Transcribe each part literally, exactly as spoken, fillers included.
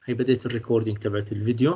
هي بديت الريكوردينج تبعت الفيديو.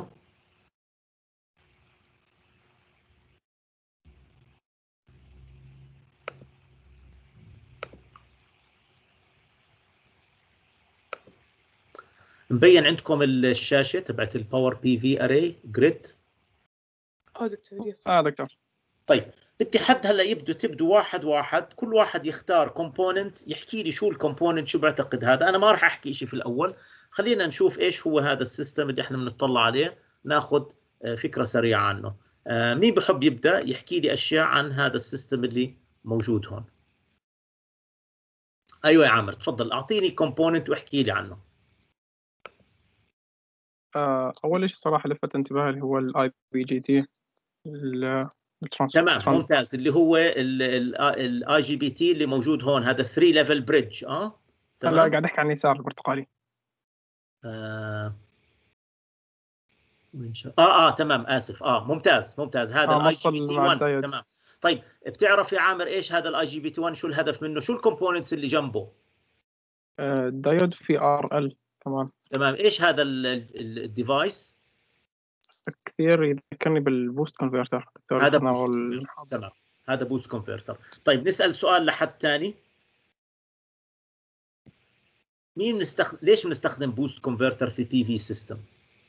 مبين عندكم الشاشة تبعت الباور بي في اري جريد؟ اه دكتور يس. اه دكتور. طيب بدي حد هلا يبدو تبدو واحد واحد، كل واحد يختار كومبوننت يحكي لي شو الكومبوننت، شو بعتقد هذا. انا ما راح احكي شيء في الاول، خلينا نشوف ايش هو هذا السيستم اللي احنا بنطلع عليه، ناخذ فكرة سريعة عنه. مين بحب يبدأ يحكي لي اشياء عن هذا السيستم اللي موجود هون؟ ايوه يا عامر تفضل، اعطيني كومبوننت واحكي لي عنه. آه اول شيء صراحه لفت انتباهي اللي هو الاي بي جي تي. تمام ممتاز، اللي هو الاي جي بي تي اللي موجود هون، هذا ثري ليفل بريدج. اه تمام. لا قاعد احكي عن اليسار البرتقالي. آه. اه اه تمام اسف، اه ممتاز ممتاز، هذا آه الاي جي بي تي واحد. الدايود. تمام. طيب بتعرف يا عامر ايش هذا الاي جي بي تي واحد، شو الهدف منه، شو الكومبوننتس اللي جنبه؟ آه الدايود في ار ال كمان. تمام. ايش هذا الديفايس؟ كثير يذكرني بالبوست كونفرتر. هذا بوست وال... تمام هذا بوست كونفرتر. طيب نسأل سؤال لحد ثاني، مين نستخدم، ليش بنستخدم بوست كونفرتر في بي في سيستم؟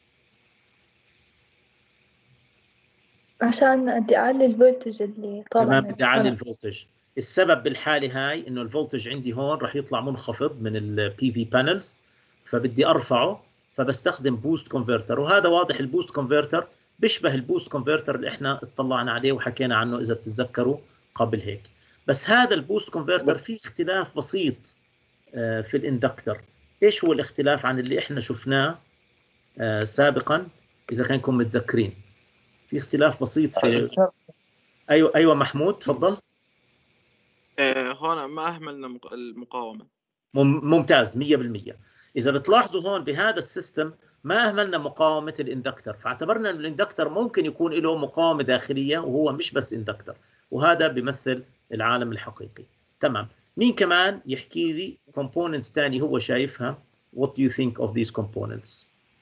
عشان بدي أعلي الفولتج اللي طالع. تمام بدي أعلي الفولتج. السبب بالحالة هاي إنه الفولتج عندي هون راح يطلع منخفض من البي في بانلز، فبدي أرفعه، فبستخدم بوست كونفرتر. وهذا واضح البوست كونفرتر بيشبه البوست كونفرتر اللي احنا اطلعنا عليه وحكينا عنه إذا بتتذكروا قبل هيك. بس هذا البوست كونفرتر فيه اختلاف بسيط في الاندكتر. ايش هو الاختلاف عن اللي احنا شفناه سابقا؟ إذا كانكم متذكرين في اختلاف بسيط في. ايوه ايوه محمود تفضل. آه هون ما اهملنا المقاومه. ممتاز مية بالمية. اذا بتلاحظوا هون بهذا السيستم ما اهملنا مقاومه الاندكتر، فاعتبرنا ان الاندكتر ممكن يكون له مقاومه داخليه وهو مش بس اندكتر، وهذا بيمثل العالم الحقيقي. تمام. مين كمان يحكي لي components ثاني هو شايفها؟ what do you think of these components؟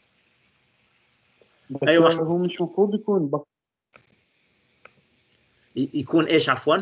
ايوه هو مش المفروض يكون بك... يكون ايش عفوا؟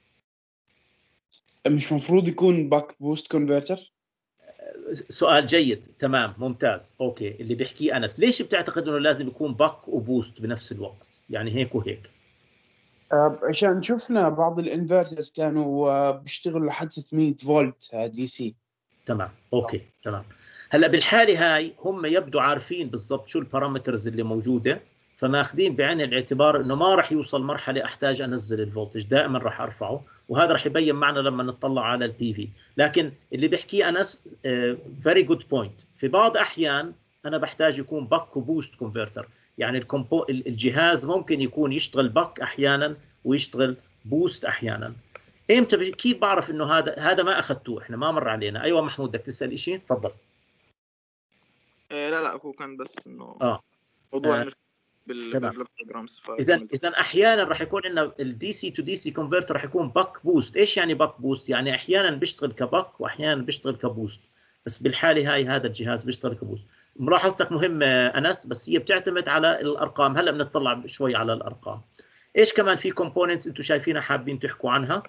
مش مفروض يكون باك بوست كونفرتر؟ سؤال جيد. تمام ممتاز. اوكي اللي بيحكيه انس، ليش بتعتقد انه لازم يكون باك وبوست بنفس الوقت، يعني هيك وهيك؟ آه عشان شفنا بعض الانفرترز كانوا آه بيشتغلوا لحد ستمية فولت دي سي. تمام اوكي تمام. هلا بالحاله هاي هم يبدو عارفين بالضبط شو البارامترز اللي موجوده، فماخذين بعين الاعتبار انه ما راح يوصل مرحله احتاج انزل الفولتج، دائما راح ارفعه، وهذا راح يبين معنا لما نطلع على البي في. لكن اللي بيحكيه انس فيري جود بوينت، في بعض احيان انا بحتاج يكون باك وبوست كونفرتر، يعني الكومبو الجهاز ممكن يكون يشتغل باك احيانا ويشتغل بوست احيانا. امتى كيف بعرف انه هذا هذا ما اخذتوه، احنا ما مر علينا. ايوه محمود بدك تسال شيء تفضل. إيه لا لا هو كان بس انه اه موضوع آه. بالبروجرامز. اذا اذا احيانا راح يكون عندنا الدي سي تو دي سي كونفرتر راح يكون باك بوست. ايش يعني باك بوست؟ يعني احيانا بيشتغل كباك واحيانا بيشتغل كبوست، بس بالحاله هاي هذا الجهاز بيشتغل كبوست. ملاحظتك مهمه انس، بس هي بتعتمد على الارقام. هلا بنطلع شوي على الارقام. ايش كمان في كومبوننتس انتم شايفينها حابين تحكوا عنها؟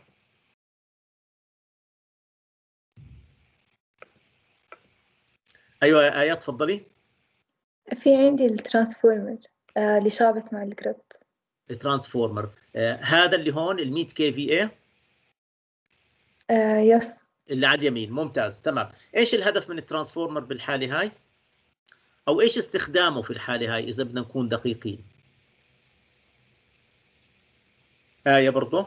ايوه يا آية تفضلي. في عندي الترانسفورمر آه اللي شابك مع الجريد. الترانسفورمر آه هذا اللي هون ال مية كي في اي. آه يس. اللي على اليمين ممتاز تمام. ايش الهدف من الترانسفورمر بالحاله هاي؟ او ايش استخدامه في الحاله هاي اذا بدنا نكون دقيقين؟ آية برضه.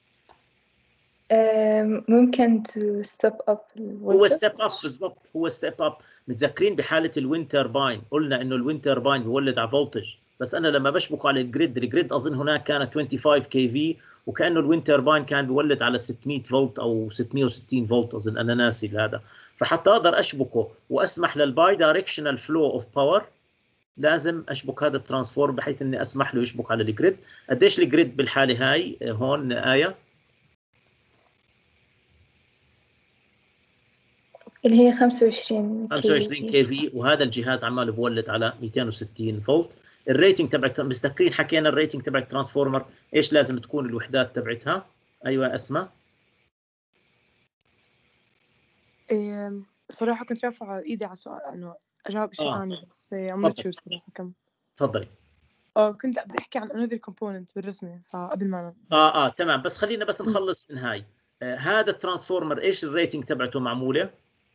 ممكن to step up هو ستيب اب بالضبط، هو ستيب اب. متذكرين بحاله الويند ترباين قلنا انه الويند ترباين بيولد على فولتج، بس انا لما بشبك على الجريد، الجريد اظن هناك كانت خمسة وعشرين كي في، وكانه الويند ترباين كان بيولد على ستمية فولت او ستمية وستين فولت اظن، انا ناسي هذا. فحتى اقدر اشبكه واسمح للباي دايركشنال فلو اوف باور لازم اشبك هذا الترانسفورم بحيث اني اسمح له يشبك على الجريد. قديش الجريد بالحاله هاي هون آية؟ اللي هي خمسة وعشرين خمسة وعشرين كي في، وهذا الجهاز عماله بولد على مئتين وستين فولت. الريتنج تبع مستذكرين حكينا الريتنج تبع الترانسفورمر ايش لازم تكون الوحدات تبعتها؟ ايوه اسماء. إيه، صراحة كنت رافعة إيدي على سؤال إنه أجاوب شيء آه. ثاني بس I'm not تفضل. sure صراحة كم. تفضلي. اه كنت لا بدي أحكي عن another component بالرسمة فقبل ما أنا. اه اه تمام، بس خلينا بس نخلص من هاي. آه هذا الترانسفورمر ايش الريتنج تبعته معموله؟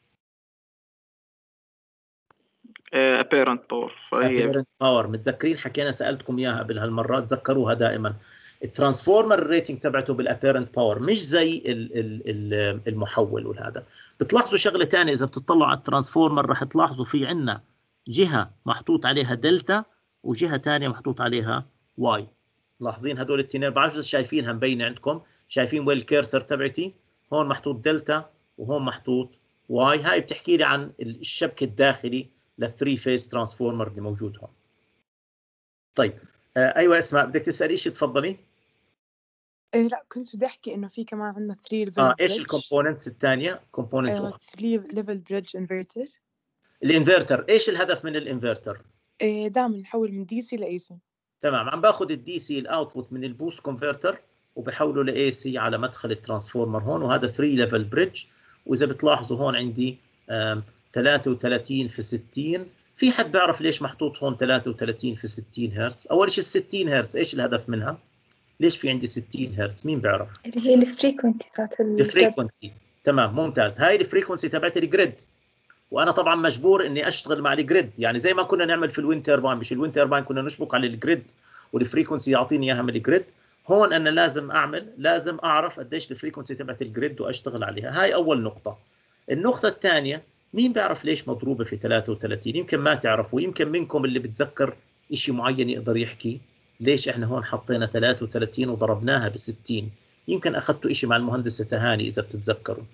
apparent power. فهي apparent power. متذكرين حكينا سالتكم اياها قبل هالمره، تذكروها دائما. الترانسفورمر الريتنج تبعته بالابيرنت باور، مش زي ال ال المحول والهذا. بتلاحظوا شغله ثانيه، اذا بتطلعوا على الترانسفورمر راح تلاحظوا في عندنا جهه محطوط عليها دلتا وجهه ثانيه محطوط عليها واي. لاحظين هدول الاثنين؟ بعرف اذا شايفينها مبينه عندكم، شايفين وين الكيرسر تبعتي؟ هون محطوط دلتا وهون محطوط واي. هاي بتحكي لي عن الشبك الداخلي للثري فيز ترانسفورمر اللي موجود هون. طيب آه ايوه اسماء بدك تسالي شيء؟ تفضلي. إيه لا كنت بدي أحكي إنه في كمان عندنا three level اه ايش bridge. الكومبوننتس الثانيه؟ كومبوننت إيه اخرى. three level bridge inverter. الانفرتر، ايش الهدف من الانفرتر؟ إيه دائما نحول من دي سي ل A C. تمام، عم باخذ الدي سي الاوتبوت من البوست كونفرتر وبحوله لاي سي على مدخل الترانسفورمر هون، وهذا ثري ليفل بريدج. واذا بتلاحظوا هون عندي ثلاثة وثلاثين في ستين. في حد بيعرف ليش محطوط هون ثلاثة وثلاثين في ستين هرتز؟ اول شيء ال ستين هرتز ايش الهدف منها؟ ليش في عندي ستين هرتز؟ مين بيعرف؟ اللي هي الفريكونسي تاعت الجريد. الفريكونسي. تمام ممتاز، هاي الفريكونسي تبعت الجريد. وانا طبعا مجبور اني اشتغل مع الجريد، يعني زي ما كنا نعمل في الويند تيرباين، مش الويند تيرباين كنا نشبك على الجريد والفريكونسي يعطيني اياها من الجريد. هون انا لازم اعمل لازم اعرف قديش الفريكونسي تبعت الجريد واشتغل عليها. هاي اول نقطه. النقطه الثانيه، مين بيعرف ليش مضروبه في ثلاثة وثلاثين؟ يمكن ما تعرفوا، يمكن منكم اللي بتذكر شيء معين يقدر يحكي ليش احنا هون حطينا ثلاثة وثلاثين وضربناها ب ستين. يمكن اخذتوا شيء مع المهندسه تهاني اذا بتتذكروا،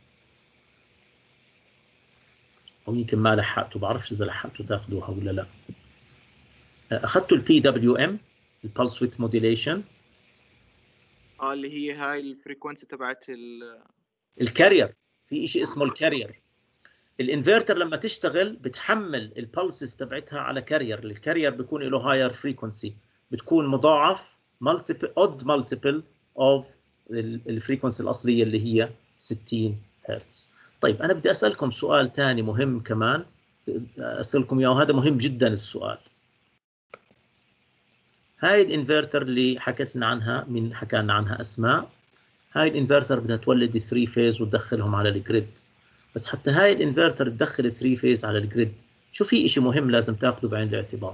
او يمكن ما لحقتوا، بعرفش اذا لحقتوا تاخذوها ولا لا. اخذتوا البي دبليو ام، البلس ويدث موديليشن. اه اللي هي هاي الفريكونسي تبعت ال الكارير، في شيء اسمه الكارير. الانفرتر لما تشتغل بتحمل البلسز تبعتها على كارير. الكارير بيكون له هاير فريكونسي، بتكون مضاعف مالتيبل اود مالتيبل اوف الفريكونسي الاصليه اللي هي ستين هرتز. طيب انا بدي اسالكم سؤال ثاني مهم كمان، اسالكم اياه وهذا مهم جدا السؤال. هاي الانفرتر اللي حكت لنا عنها، من حكى لنا عنها اسماء، هاي الانفرتر بدها تولد ثري فيز وتدخلهم على الجريد. بس حتى هاي الانفرتر تدخل ثري فيز على الجريد، شو في شيء مهم لازم تاخذه بعين الاعتبار.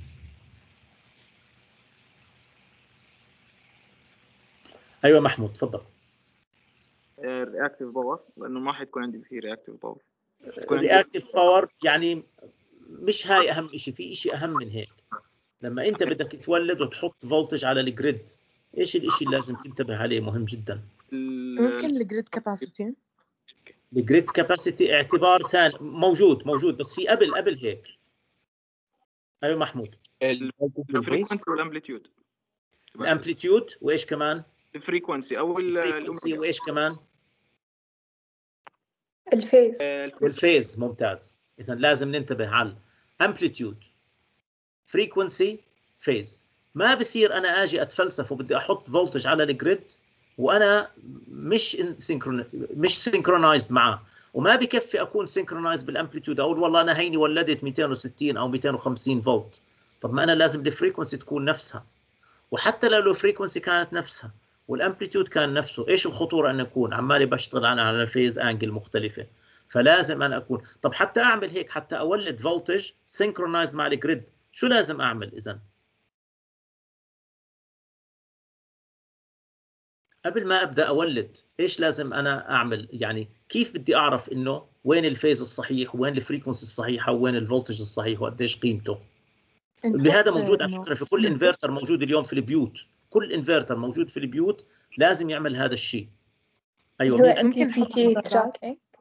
ايوه محمود تفضل. الرياكتيف باور، لانه ما حيكون عندي فيه رياكتيف باور. الرياكتيف باور يعني مش هاي اهم شيء، في شيء اهم من هيك. لما انت بدك تولد وتحط فولتج على الجريد، ايش الشيء اللي لازم تنتبه عليه مهم جدا؟ ممكن الجريد كاباسيتي. الجريد كاباسيتي اعتبار ثاني موجود موجود بس في قبل قبل هيك. ايوه محمود. الفريكونسي والامبليتيود. الامبليتيود وايش كمان؟ الفريكونسي او الفريكونسي وايش كمان؟ الفيز. والفيز. ممتاز. اذا لازم ننتبه على الامبليتيود، فريكونسي، فيز. ما بصير انا اجي اتفلسف وبدي احط فولتج على الجريد وانا مش سينكرون مش سينكرونايزد معه، وما بكفي اكون سينكرونايزد بالامبليتيود. اقول والله انا هيني ولدت مئتين وستين او مئتين وخمسين فولت، طب ما انا لازم الفريكونسي تكون نفسها. وحتى لو الفريكونسي كانت نفسها والامبليتيود كان نفسه، ايش الخطوره ان اكون عمالي بشتغل انا على فيز انجل مختلفه؟ فلازم انا اكون، طب حتى اعمل هيك، حتى اولد فولتج سينكرونايز مع الجريد، شو لازم اعمل اذا؟ قبل ما ابدا اولد ايش لازم انا اعمل؟ يعني كيف بدي اعرف انه وين الفيز الصحيح وين الفريكونسي الصحيحه وين الفولتج الصحيح وقديش قيمته؟ بهذا موجود على فكره في كل انفرتر موجود اليوم في البيوت، كل انفرتر موجود في البيوت لازم يعمل هذا الشيء. ايوه هو ام بي بي تي تراك.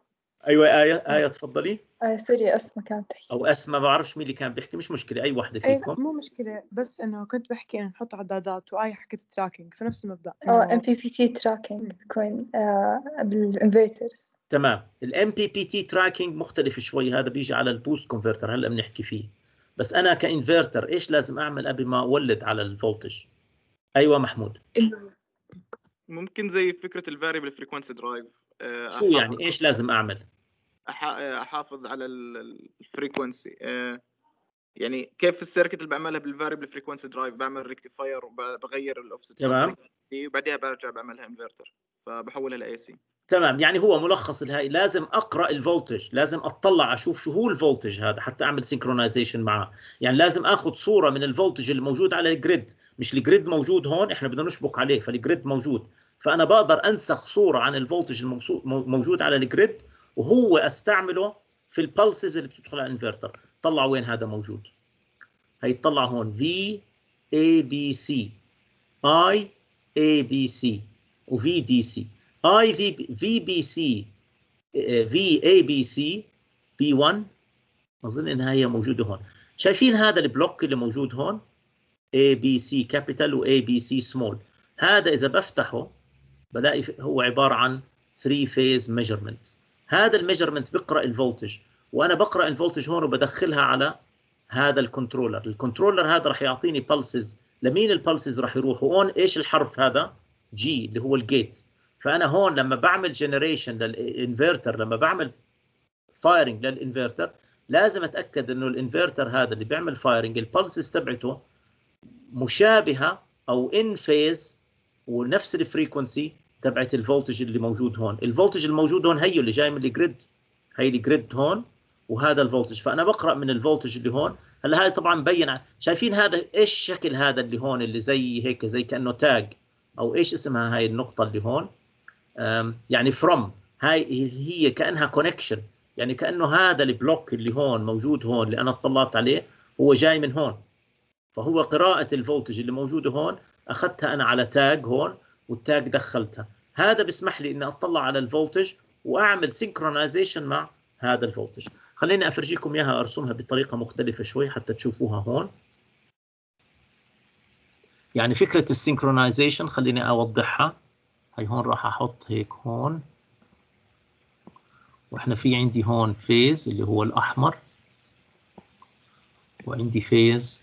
ايوه آية آية تفضلي. آه سوري أسماء كانت تحكي. او اسماء، ما بعرفش مين اللي كان بيحكي، مش مشكله اي وحده اي فيكم. مو مشكلة، بس انه كنت بحكي انه نحط عدادات وآية حكت تراكنج في نفس المبدأ اه انه ام بي بي تي تراكنج بكون آه بالانفرترز. تمام. الام بي بي تي تراكنج مختلف شوي، هذا بيجي على البوست كونفرتر هلا بنحكي فيه. بس انا كانفرتر ايش لازم اعمل قبل ما اولد على الفولتج؟ ايوه محمود. إنه ممكن زي فكره الفاريبل فريكونسي درايف. شو يعني ايش لازم اعمل؟ احافظ على الفريكونسي. يعني كيف السيركت اللي بعملها بالفاريبل فريكونسي درايف، بعمل ريكتيفاير وبغير الاوفست تمام. وبعدها برجع بعملها انفرتر، فبحولها لاي سي. تمام. يعني هو ملخص الهاي، لازم اقرا الفولتج، لازم اطلع اشوف شو هو الفولتج هذا حتى اعمل سينكرونايزيشن معه. يعني لازم اخذ صوره من الفولتج اللي موجود على الجريد، مش الجريد موجود هون احنا بدنا نشبك عليه فالجريد موجود، فانا بقدر انسخ صوره عن الفولتج الموجود على الجريد وهو استعمله في البلسز اللي بتدخل على الانفرتر. طلع وين هذا موجود. هيطلع هون في اي بي سي، اي اي بي سي، وفي دي سي. اي في في بي سي، في اي بي سي بي واحد، اظن انها هي موجوده هون. شايفين هذا البلوك اللي موجود هون اي بي سي كابيتال و اي بي سي سمول؟ هذا اذا بفتحه بلاقي هو عباره عن ثري فيز ميجرمنت. هذا الميجرمنت بقرا الفولتج، وانا بقرا الفولتج هون وبدخلها على هذا الكنترولر. الكنترولر هذا راح يعطيني بلسز. لمين البلسز راح يروحوا؟ هون ايش الحرف هذا؟ جي اللي هو الجيت. فانا هون لما بعمل جنريشن للانفرتر، لما بعمل فايرنج للانفرتر، لازم اتاكد انه الانفرتر هذا اللي بيعمل فايرنج البلسز تبعته مشابهه او ان فيز ونفس الفريكونسي تبعت الفولتج اللي موجود هون. الفولتج الموجود هون هي اللي جاي من الجريد، هي الجريد هون وهذا الفولتج. فانا بقرا من الفولتج اللي هون. هلا هاي طبعا مبين، شايفين هذا ايش الشكل هذا اللي هون اللي زي هيك زي كانه تاج، او ايش اسمها هاي النقطه اللي هون؟ يعني فروم، هاي هي كانها كونكشن، يعني كانه هذا البلوك اللي هون موجود هون اللي انا اطلعت عليه هو جاي من هون. فهو قراءه الفولتج اللي موجوده هون اخذتها انا على تاج هون، والتاج دخلتها. هذا بيسمح لي اني اطلع على الفولتج واعمل سينكرونايزيشن مع هذا الفولتج. خليني افرجيكم اياها، ارسمها بطريقه مختلفه شوي حتى تشوفوها هون. يعني فكره السينكرونايزيشن خليني اوضحها. هي هون راح احط هيك هون، واحنا في عندي هون فيز اللي هو الاحمر، وعندي فيز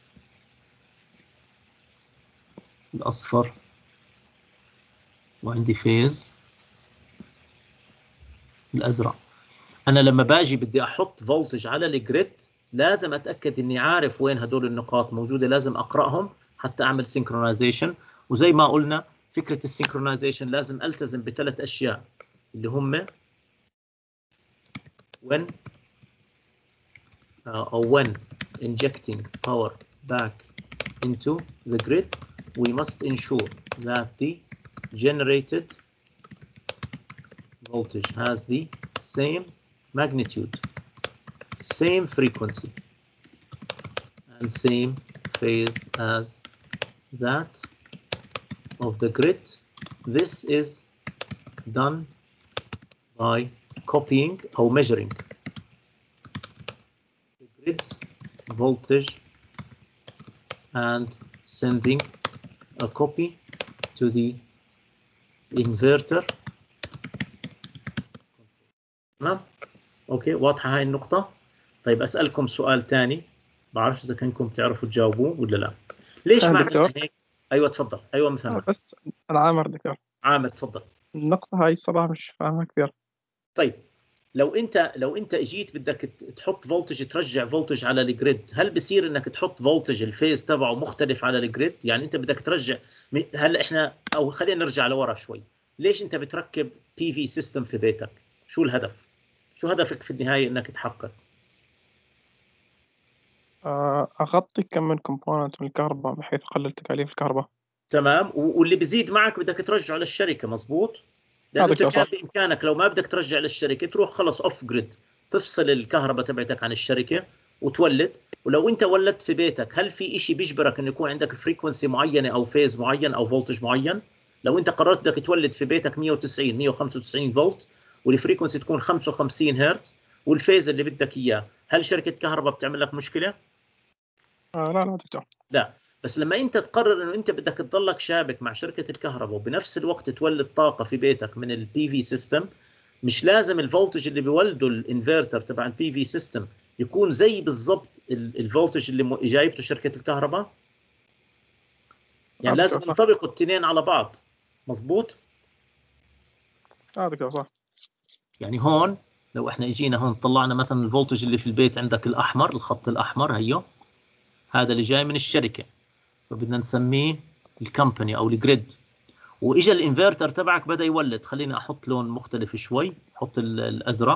الاصفر، وعندي فيز الازرق. انا لما باجي بدي احط فولتج على الجريد لازم اتاكد اني عارف وين هدول النقاط موجوده، لازم اقراهم حتى اعمل سينكرونايزيشن. وزي ما قلنا فكره السينكرونايزيشن لازم التزم بثلاث اشياء اللي هم when uh, or when injecting power back into the grid, we must ensure that the generated voltage has the same magnitude, same frequency, and same phase as that of the grid. This is done by copying or measuring the grid voltage and sending a copy to the inverter. تمام؟ اوكي، واضحه هاي النقطه؟ طيب اسالكم سؤال ثاني، بعرفش اذا كنكم تعرفوا تجاوبوه ولا لا. ليش ما دكتور؟ عملنا هيك؟ ايوه تفضل. ايوه مثلا آه بس أنا عامر دكتور، عامر تفضل. النقطة هاي الصراحة مش فاهمها كثير. طيب لو انت لو انت اجيت بدك تحط فولتج، ترجع فولتج على الجريد، هل بصير انك تحط فولتج الفيز تبعه مختلف على الجريد؟ يعني انت بدك ترجع. هلا احنا او خلينا نرجع لورا شوي. ليش انت بتركب بي في سيستم في بيتك؟ شو الهدف؟ شو هدفك في النهايه انك تحقق؟ آه أغطي كم من كومبوننت من الكهرباء بحيث أقلل تكاليف الكهرباء. تمام. واللي بزيد معك بدك ترجعه للشركه، مزبوط؟ لانه انت كان بامكانك لو ما بدك ترجع للشركه تروح خلص اوف جريد، تفصل الكهرباء تبعتك عن الشركه وتولد. ولو انت ولدت في بيتك، هل في شيء بيجبرك انه يكون عندك فريكونسي معينه او فيز معين او فولتج معين؟ لو انت قررت بدك تولد في بيتك مية وتسعين مية وخمسة وتسعين فولت والفريكونسي تكون خمسة وخمسين هرتز والفيز اللي بدك اياه، هل شركه كهرباء بتعمل لك مشكله؟ آه لا لا دكتور. لا، بس لما انت تقرر انه انت بدك تضلك شابك مع شركه الكهرباء وبنفس الوقت تولد طاقه في بيتك من البي في سيستم، مش لازم الفولتج اللي بيولده الانفرتر تبع البي في سيستم يكون زي بالضبط الفولتج اللي جايبته شركه الكهرباء. يعني آه لازم دكتور صح. ينطبقوا الاثنين على بعض. مظبوط. آه دكتور صح. يعني هون لو احنا اجينا هون طلعنا مثلا الفولتج اللي في البيت، عندك الاحمر، الخط الاحمر هيو، هذا اللي جاي من الشركه، فبدنا نسميه الكمباني او الجريد. واجا الانفرتر تبعك بدا يولد، خليني احط لون مختلف شوي، احط الازرق.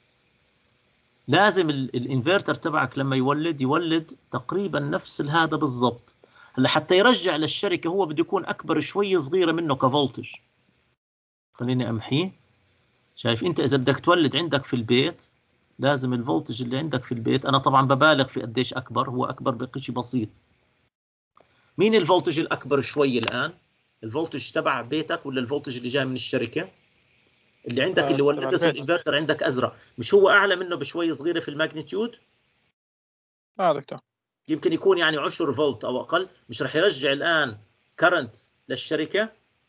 لازم الانفرتر تبعك لما يولد يولد تقريبا نفس هذا بالضبط. هلا حتى يرجع للشركه هو بده يكون اكبر شوي صغيره منه كفولتج. خليني امحيه. شايف انت اذا بدك تولد عندك في البيت لازم الفولتج اللي عندك في البيت، انا طبعا ببالغ في قديش اكبر، هو اكبر بشيء بسيط. مين الفولتج الاكبر شوي الان؟ الفولتج تبع بيتك ولا الفولتج اللي جاي من الشركه؟ اللي عندك آه اللي ولدته البيت. الانفرتر عندك ازرق، مش هو اعلى منه بشوي صغيره في الماجنتيود؟ آه دكتور. يمكن يكون يعني عشرة فولت او اقل، مش رح يرجع الان كرنت للشركه؟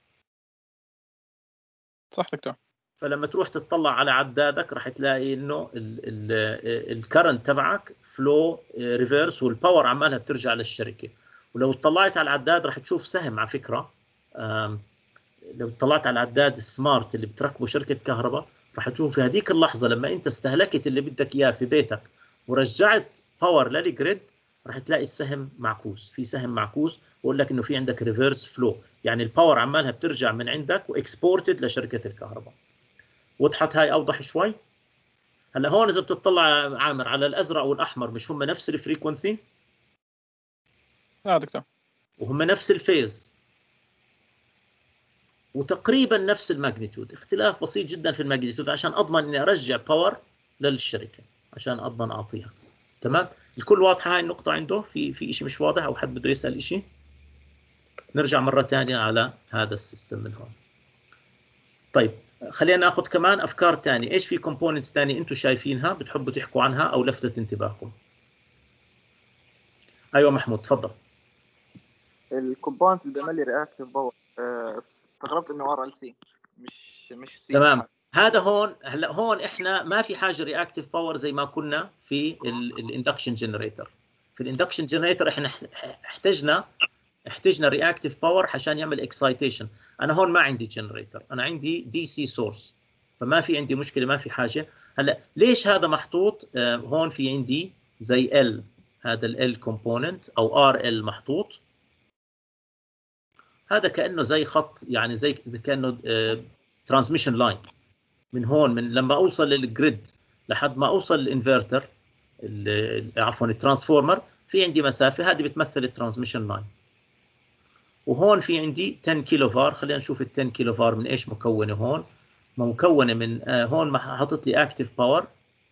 صح دكتور. فلما تروح تطلع على عدادك رح تلاقي انه الكرنت تبعك فلو ريفيرس والباور عمالها بترجع للشركه. ولو اطلعت على العداد رح تشوف سهم على فكره، لو اطلعت على العداد السمارت اللي بتركبه شركه كهرباء رح تشوف في هذيك اللحظه لما انت استهلكت اللي بدك اياه في بيتك ورجعت باور للجريد، رح تلاقي السهم معكوس، في سهم معكوس بقول لك انه في عندك ريفيرس فلو، يعني الباور عمالها بترجع من عندك واكسبورتد لشركه الكهرباء. وضحت هاي اوضح شوي؟ هلا هون اذا بتطلع عامر على الازرق والاحمر، مش هم نفس الفريكونسي؟ آه دكتور. وهم نفس الفيز وتقريبا نفس الماجنتيود، اختلاف بسيط جدا في الماجنتيود عشان اضمن اني ارجع باور للشركه، عشان اضمن اعطيها. تمام؟ الكل واضحه هاي النقطه عنده؟ في في شيء مش واضح او حد بده يسال شيء؟ نرجع مره ثانيه على هذا السيستم من هون. طيب خلينا ناخذ كمان افكار ثانيه، ايش في كومبوننتس ثانيه انتم شايفينها بتحبوا تحكوا عنها او لفتت انتباهكم؟ ايوه محمود تفضل. الكومبوننت اللي بيعمل لي رياكتيف باور استغربت انه ار ال سي مش مش سي. تمام، هذا هون هلا هون احنا ما في حاجه رياكتيف باور زي ما كنا في الاندكشن جنريتور. في الاندكشن جنريتور احنا احتجنا احتجنا رياكتيف باور عشان يعمل اكسايتيشن. انا هون ما عندي جنريتور، انا عندي دي سي سورس، فما في عندي مشكله، ما في حاجه. هلا ليش هذا محطوط آه هون؟ في عندي زي ال، هذا ال كومبوننت او ار ال محطوط، هذا كانه زي خط، يعني زي كانه ترانسميشن لاين. من هون من لما اوصل للجريد لحد ما اوصل للانفرتر، عفوا الترانسفورمر، في عندي مسافه، هذه بتمثل الترانسميشن لاين. وهون في عندي عشرة كيلو فار، خلينا نشوف ال عشرة كيلو فار من ايش مكونه. هون مكونه من آه هون حاطط لي اكتف باور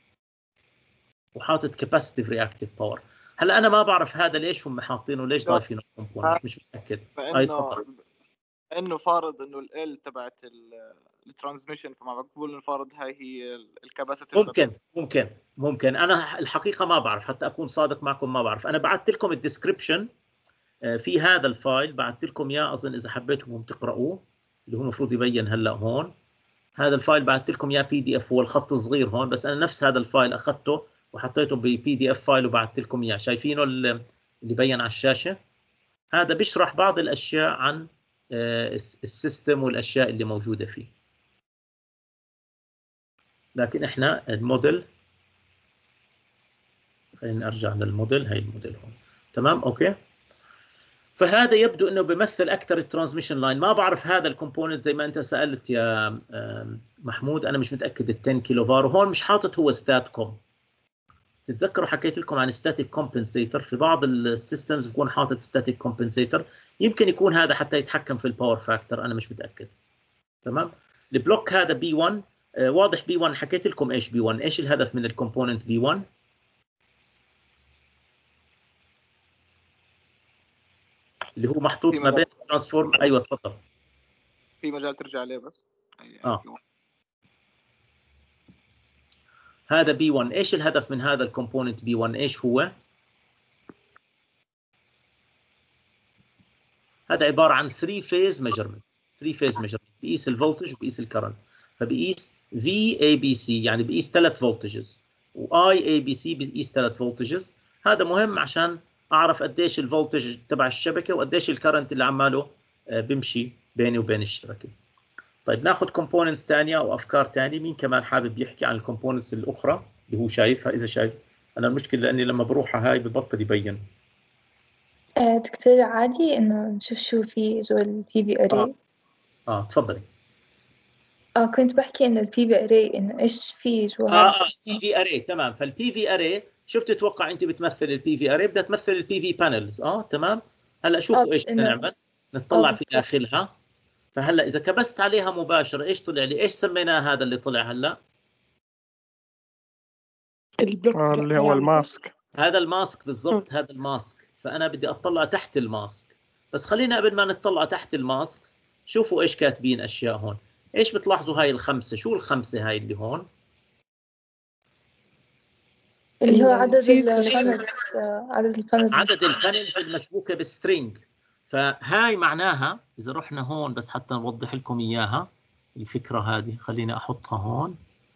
وحاطط كاباسيتيف رياكتيف باور. هلا انا ما بعرف هذا ليش هم حاطينه، ليش ضايفينه كومبوننت، مش متاكد. اي تفضل. انه فارض انه ال تبعت الترانسميشن، فما بقول انه فارض هاي هي الكاباسيتي. ممكن ممكن ممكن انا الحقيقه ما بعرف، حتى اكون صادق معكم ما بعرف. انا بعثت لكم الديسكربشن في هذا الفايل، بعثت لكم اياه اظن اذا حبيتوا تقرأوه، اللي هو المفروض يبين هلا هون. هذا الفايل بعثت لكم اياه بي دي اف، هو الخط صغير هون، بس انا نفس هذا الفايل اخذته وحطيته ببي دي اف فايل وبعثت لكم اياه. شايفينه اللي بين على الشاشه؟ هذا بيشرح بعض الاشياء عن السيستم والاشياء اللي موجوده فيه. لكن احنا الموديل، خلينا ارجع للموديل، هي الموديل هون. تمام اوكي. فهذا يبدو انه بيمثل اكثر الترانسميشن لاين. ما بعرف هذا الكومبوننت زي ما انت سالت يا محمود، انا مش متاكد ال عشرة كيلو فار. وهون مش حاطط هو ستات كوم. تتذكروا حكيت لكم عن ستاتيك كومبنسيتر، في بعض السيستمز بيكون حاطط ستاتيك كومبنسيتر، يمكن يكون هذا حتى يتحكم في الباور فاكتور، انا مش متاكد. تمام. البلوك هذا بي واحد، آه واضح بي واحد، حكيت لكم ايش بي واحد، ايش الهدف من الكومبوننت بي واحد؟ اللي هو محطوط ما بين ترانسفورم. ايوه تفضل. في مجال ترجع عليه بس. اه هذا بي واحد. ايش الهدف من هذا الكومبوننت بي واحد؟ ايش هو؟ هذا عباره عن ثري فيز ميجرمنت. ثري فيز ميجرمنت بقيس الفولتج وبقيس الكرنت. فبقيس في اي بي سي يعني بقيس ثلاث فولتجز، واي اي بي سي بقيس ثلاث فولتجز. هذا مهم عشان اعرف قديش الفولتج تبع الشبكه وقديش الكرنت اللي عماله بيمشي بيني وبين الشبكه. طيب ناخذ كومبوننتس ثانيه او افكار ثانيه. مين كمان حابب يحكي عن الكومبوننتس الاخرى اللي هو شايفها؟ اذا شايف. انا المشكله لاني لما بروح على هاي ببطل يبين. آه دكتور عادي إنه نشوف شو في جوا ال بي في array. اه اه تفضلي. آه كنت بحكي إنه ال بي في array إنه إيش في جوا اه هذا. اه البي في اري. تمام. فالبي في اري شو بتتوقع انت بتمثل البي في اري؟ بدها تمثل البي في بانلز. اه تمام. هلا شوفوا آه ايش بدنا إنه نعمل. نطلع آه في بالضبط. داخلها. فهلا اذا كبست عليها مباشره ايش طلع لي؟ ايش سميناه هذا اللي طلع هلا؟ البلوك آه، اللي هو يعني الماسك. هذا الماسك بالضبط. هذا الماسك. فانا بدي اطلع تحت الماسك. بس خلينا قبل ما نطلع تحت الماسك شوفوا ايش كاتبين اشياء هون. ايش بتلاحظوا هاي الخمسه؟ شو الخمسه هاي اللي هون؟ اللي هو ال عدد series البانلز. آه عدد البانلز. عدد البانلز المشبوكه بالسترينج. فهاي معناها اذا رحنا هون بس حتى نوضح لكم اياها الفكره هذه. خليني احطها هون.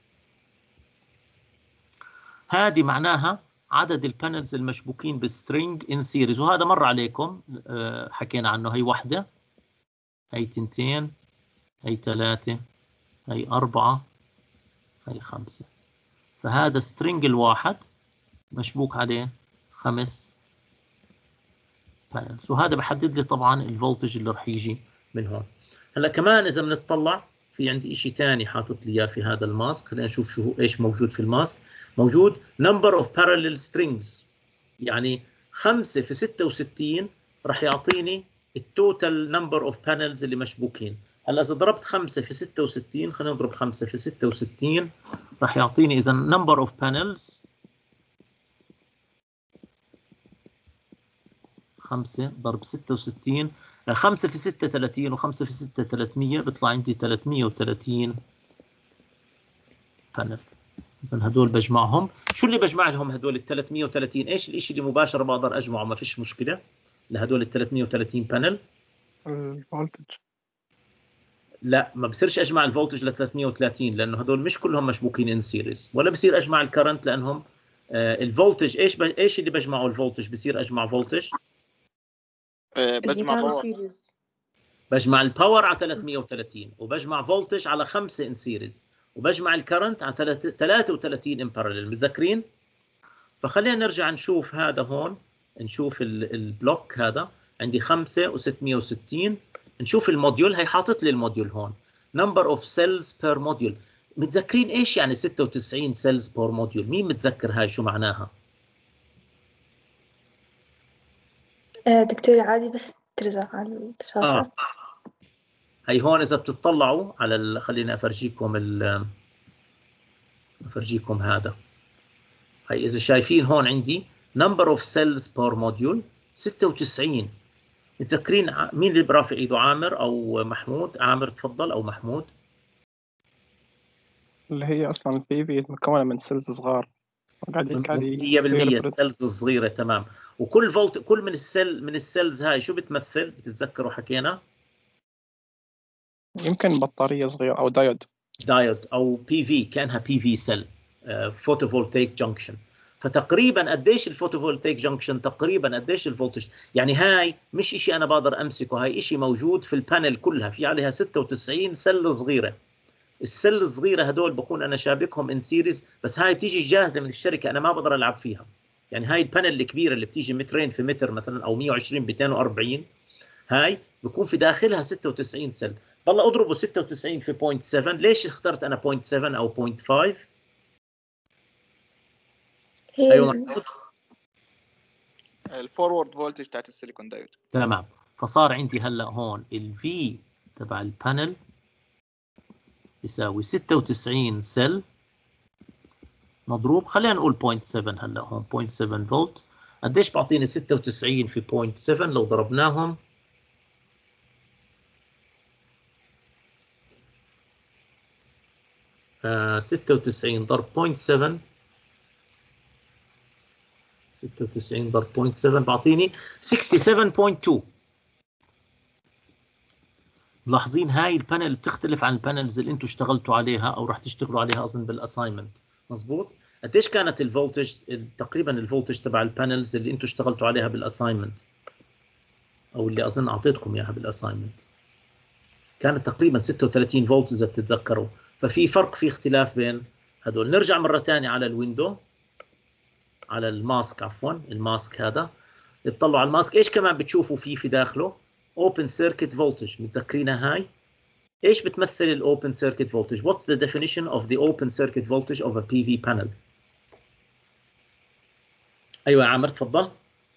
هذه معناها عدد البانلز المشبوكين بالسترينج ان سيريز. وهذا مر عليكم أه حكينا عنه. هي واحده، هي تنتين، هي ثلاثه، هي اربعه، هي خمسه. فهذا سترينج الواحد مشبوك عليه خمس بانلز. وهذا بحدد لي طبعا الفولتج اللي راح يجي من هون. هلا كمان اذا بنطلع في عندي شيء ثاني حاطط لي اياه في هذا الماسك. خلينا نشوف شو هو ايش موجود في الماسك. موجود number of parallel strings. يعني خمسة في ستة وستين راح يعطيني التوتال نمبر اوف بانلز اللي مشبوكين. هلا اذا ضربت خمسة في ستة وستين، خلينا نضرب خمسة في ستة وستين راح يعطيني اذا نمبر اوف بانلز خمسة ضرب ستة وستين. خمسة في ستة ثلاثين وخمسة في ستة ثلاثمية بيطلع عندي ثلاثمية وثلاثين بانل. إذا هدول بجمعهم. شو اللي بجمع لهم هدول ال ثلاثمية وثلاثين؟ إيش الإشي اللي مباشرة بقدر أجمعه ما فيش مشكلة لهدول ال ثلاثمية وثلاثين بانل؟ الفولتج. لا ما بصيرش أجمع الفولتج ل ثلاثمية وثلاثين لأنه هدول مش كلهم مشبوكين إن سيريز. ولا بصير أجمع الكرنت لأنهم آه الفولتج. إيش ب... إيش اللي بجمعه الفولتج؟ بصير أجمع فولتج. آه، إذا بجمع كانوا باور. series. بجمع الباور على ثلاثمية وثلاثين وبجمع فولتج على خمسة ان سيريز وبجمع الكرنت على ثلاثة وثلاثين ان بارلل. متذكرين؟ فخلينا نرجع نشوف هذا هون. نشوف البلوك هذا عندي خمسة وستمية وستين. نشوف الموديول. هي حاطط لي الموديول هون number of cells per module. متذكرين ايش يعني ستة وتسعين cells per module؟ مين متذكر هاي شو معناها؟ آه دكتور عادي بس ترجع على الشاشة. آه. هي هون اذا بتطلعوا على ال... خليني افرجيكم ال... افرجيكم هذا. هي اذا شايفين هون عندي number of cells per module ستة وتسعين. متذكرين مين اللي برافع ايده؟ عامر او محمود؟ عامر تفضل او محمود. اللي هي أصلا البي في مكونة من سيلز صغار. قاعد قاعد مية بالمية السيلز الصغيره. تمام. وكل فولت كل من السيل من السيلز هاي شو بتمثل؟ بتتذكروا حكينا؟ يمكن بطارية صغيرة أو دايود. دايود او بي في. كانها بي في سيل فوتوفولتيك جنكشن. فتقريبا قديش الفوتوفولتيك جنكشن؟ تقريبا قديش الفولتج؟ يعني هاي مش شيء انا بقدر امسكه. هاي شيء موجود في البانل كلها. في عليها ستة وتسعين سله صغيره. السل الصغيره هدول بكون انا شابكهم ان سيريز. بس هاي بتيجي جاهزه من الشركه. انا ما بقدر العب فيها. يعني هاي البانل الكبيره اللي بتيجي مترين في متر مثلا او مية وعشرين مئتين وأربعين. هاي بكون في داخلها ستة وتسعين سل. والله اضربوا ستة وتسعين في صفر فاصلة سبعة. ليش اخترت انا صفر فاصلة سبعة او صفر فاصلة خمسة؟ هي ايوه ال- محمود. الفورورد فولتج بتاعت السيليكون دايود. تمام. فصار عندي هلا هون الفي تبع البانل يساوي ستة وتسعين سل مضروب. خلينا نقول صفر فاصلة سبعة. هلا هون صفر فاصلة سبعة فولت. قديش بعطيني ستة وتسعين في صفر فاصلة سبعة لو ضربناهم؟ آه ستة وتسعين ضرب صفر فاصلة سبعة، ستة وتسعين ضرب صفر فاصلة سبعة بعطيني ستة وستين فاصلة اثنين. ملاحظين هاي البانل بتختلف عن البانلز اللي انتم اشتغلتوا عليها او راح تشتغلوا عليها اظن بالاساينمنت. مظبوط. قديش كانت الفولتج تقريبا الفولتج تبع البانلز اللي انتم اشتغلتوا عليها بالاساينمنت او اللي اظن اعطيتكم اياها بالاساينمنت؟ كانت تقريبا ستة وثلاثين فولت اذا بتتذكروا. ففي فرق، في اختلاف بين هدول. نرجع مره ثانيه على الويندو، على الماسك عفوا الماسك هذا. اطلعوا على الماسك، ايش كمان بتشوفوا فيه في داخله؟ open circuit voltage. متذكرينها هاي؟ ايش بتمثل الاوبن سيركت فولتج؟ What's the definition of the open circuit voltage of a بي في panel؟ ايوه يا عامر تفضل.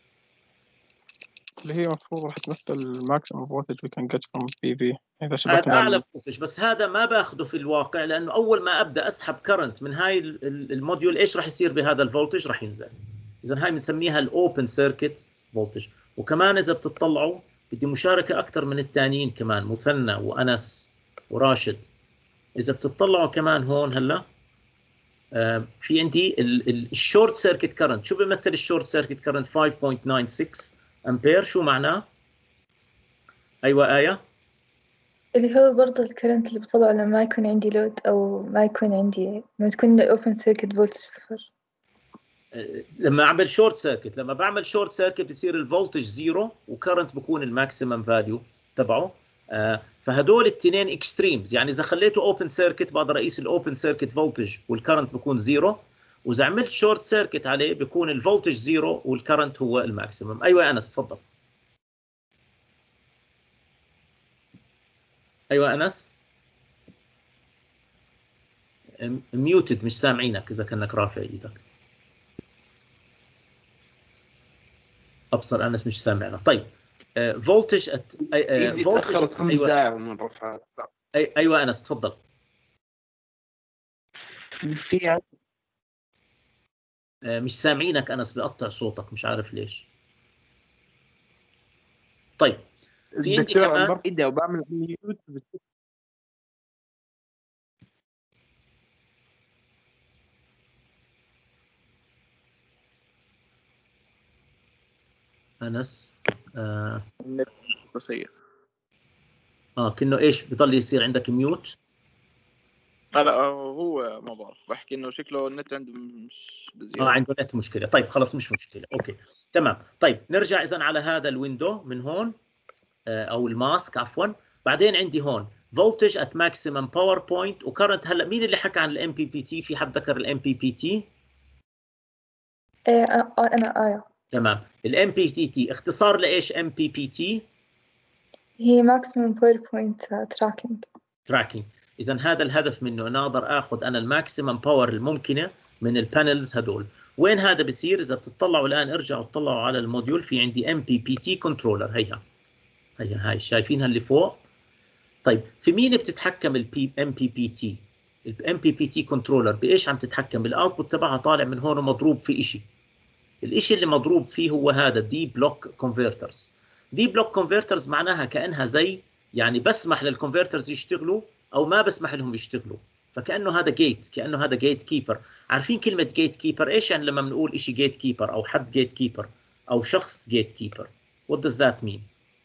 اللي هي المفروض راح تمثل الماكسيمم فولتج we can get from بي في إذا هذا شبكنا اعلى ال- فولتج، بس هذا ما باخذه في الواقع، لانه اول ما ابدا اسحب كرنت من هاي ال- ال- الموديول ايش راح يصير بهذا الفولتج؟ راح ينزل. اذا هاي بنسميها الاوبن سيركت فولتج. وكمان اذا بتطلعوا بدي مشاركه اكثر من الثانيين كمان، مثنى وانس وراشد. اذا بتطلعوا كمان هون هلا آه في عندي الشورت سيركت كرنت. شو بيمثل الشورت سيركت كرنت؟ خمسة فاصلة تسعة ستة امبير. شو معناه؟ ايوه آية. اللي هو برضه الكرنت اللي بطلعه لما ما يكون عندي لود أو ما يكون عندي لما تكون الأوبن سيركت فولتج صفر. آه، لما اعمل شورت سيركت، لما بعمل شورت سيركت بصير الفولتج زيرو وكرنت بكون الماكسيمم فاليو تبعه. آه فهدول الاثنين اكستريمز، يعني اذا خليته اوبن سيركت بقدر اقيس الاوبن سيركت فولتج والكرنت بكون زيرو، واذا عملت شورت سيركت عليه بيكون الفولتج زيرو والكرنت هو الماكسيمم. ايوه يا انس تفضل. ايوه انس. ميوتد، مش سامعينك اذا كانك رافع ايدك. ابصر انس مش سامعنا. طيب فولتج ات فولتج. ايوه أي... ايوه انس تفضل. في آه، مش سامعينك انس، بقطع صوتك مش عارف ليش. طيب في عندي دكتور كمان برفع ايدي وبعمل ميوت. انس اه, النت سيء. آه كأنه ايش بضل يصير عندك ميوت؟ لا لا هو ما بعرف، بحكي انه شكله النت عنده مش اه بزيادة. عنده نت مشكله. طيب خلص مش مشكله. اوكي تمام. طيب نرجع اذا على هذا الويندو من هون آه او الماسك عفوا. بعدين عندي هون فولتج ات ماكسيمم باور بوينت وكرنت. هلا مين اللي حكى عن الام بي بي تي؟ في حد ذكر الام بي بي تي؟ إيه آه آه، أنا آية. تمام. الام بي بي تي اختصار لايش؟ ام بي بي تي هي maximum power point uh, tracking. تراكنج. اذا هذا الهدف منه انه اقدر اخذ انا الماكسيمم باور الممكنه من البانلز هدول. وين هذا بصير؟ اذا بتطلعوا الان ارجعوا اطلعوا على الموديول، في عندي ام بي بي تي كنترولر. هيها هيها هاي شايفينها اللي فوق؟ طيب في مين بتتحكم البي ام بي بي تي؟ الام بي بي تي كنترولر بايش عم تتحكم؟ الاوتبوت تبعها طالع من هون ومضروب في شيء. الشيء اللي مضروب فيه هو هذا دي بلوك كونفرترز. دي بلوك كونفرترز معناها كانها زي يعني بسمح للكونفرترز يشتغلوا او ما بسمح لهم يشتغلوا. فكانه هذا جيت، كانه هذا جيت كيبر. عارفين كلمه جيت كيبر ايش يعني؟ لما بنقول شيء جيت كيبر او حد جيت كيبر او شخص جيت كيبر، what does that mean؟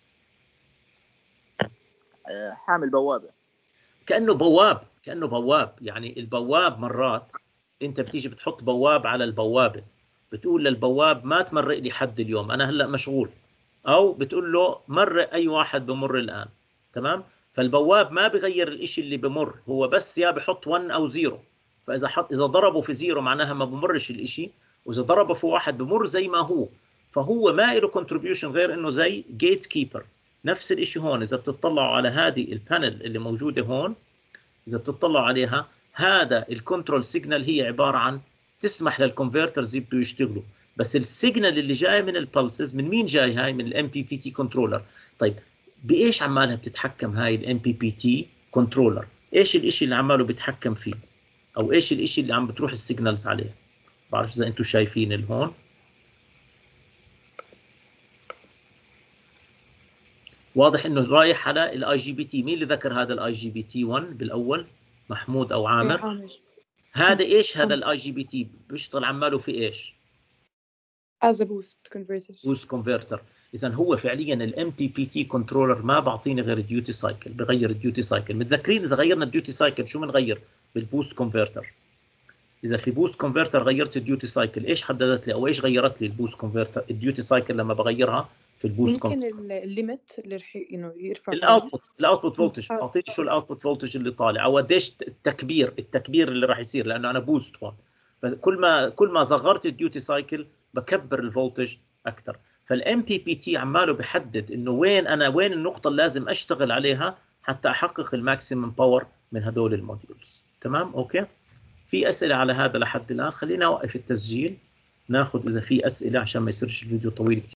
حامل بوابة. كانه بواب، كانه بواب. يعني البواب مرات انت بتيجي بتحط بواب على البوابه، بتقول للبواب ما تمرق لي حد اليوم انا هلا مشغول، او بتقول له مرق اي واحد بمر الان. تمام. فالبواب ما بغير الاشي اللي بمر، هو بس يا بحط واحد او صفر. فاذا حط اذا ضربه في صفر معناها ما بمرش الاشي، واذا ضربه في واحد بمر زي ما هو. فهو ما له كونتريبيوشن غير انه زي جيت كيبر. نفس الاشي هون. اذا بتطلعوا على هذه البانل اللي موجوده هون، اذا بتطلعوا عليها هذا الكنترول سيجنال هي عباره عن تسمح للكونفرترز يبدوا يشتغلوا. بس السيجنال اللي جاي من البلسز من مين جاي؟ هاي من الام بي بي تي كنترولر. طيب بايش عمالها بتتحكم هاي الام بي بي تي كنترولر؟ ايش الاشي اللي عماله بيتحكم فيه؟ او ايش الاشي اللي عم بتروح السيجنالز عليه؟ بعرف اذا انتم شايفين الهون. واضح انه رايح على الاي جي بي تي. مين اللي ذكر هذا الاي جي بي تي واحد بالاول؟ محمود او إيه، عامر. عامر. هذا ايش هذا عامر. الاي جي بي تي بيشتغل عماله في ايش؟ as a boost converter. بوست كونفرتر. اذا هو فعليا الام بي بي تي كنترولر ما بعطيني غير الديوتي سايكل، بغير الديوتي سايكل. متذكرين اذا غيرنا الديوتي سايكل شو بنغير؟ بالبوست كونفرتر. اذا في بوست كونفرتر غيرت الديوتي سايكل، ايش حددت لي او ايش غيرت لي البوست كونفرتر الديوتي سايكل لما بغيرها في البوست يمكن كونفرتر؟ الليمت اللي رح انه يرفع الاوتبوت الاوتبوت مم. فولتج. اعطيني شو الاوتبوت فولتج اللي طالع، او قديش التكبير التكبير اللي راح يصير، لانه انا بوست هون. فكل ما كل ما صغرت الديوتي سايكل بكبر الفولتج اكثر. فالام بي بي تي عماله بحدد انه وين انا وين النقطه اللي لازم اشتغل عليها حتى احقق الماكسيمم باور من هدول الموديولز. تمام اوكي. في اسئله على هذا لحد الان؟ خلينا اوقف التسجيل ناخذ اذا في اسئله عشان ما يصيرش الفيديو طويل كثير.